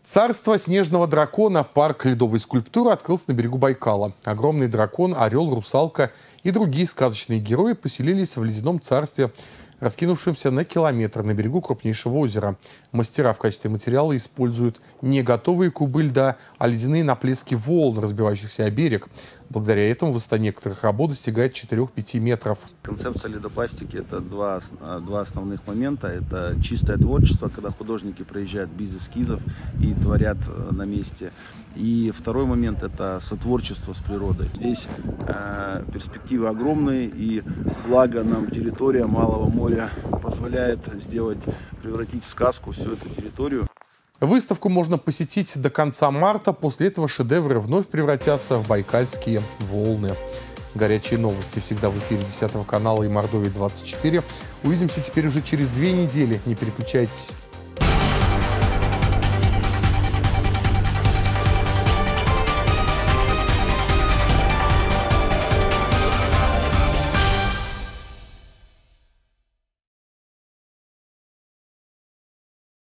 Царство снежного дракона, парк ледовой скульптуры открылся на берегу Байкала. Огромный дракон, орел, русалка и другие сказочные герои поселились в ледяном царстве, раскинувшемся на километр на берегу крупнейшего озера. Мастера в качестве материала используют не готовые кубы льда, а ледяные наплески волн, разбивающихся о берег. Благодаря этому высота некоторых работ достигает 4-5 метров. Концепция ледопластики – это два основных момента. Это чистое творчество, когда художники приезжают без эскизов и творят на месте. И второй момент – это сотворчество с природой. Здесь перспективы огромные, и благо нам территория Малого моря позволяет превратить в сказку всю эту территорию. Выставку можно посетить до конца марта. После этого шедевры вновь превратятся в байкальские волны. Горячие новости всегда в эфире 10 канала и Мордовии 24. Увидимся теперь уже через 2 недели. Не переключайтесь.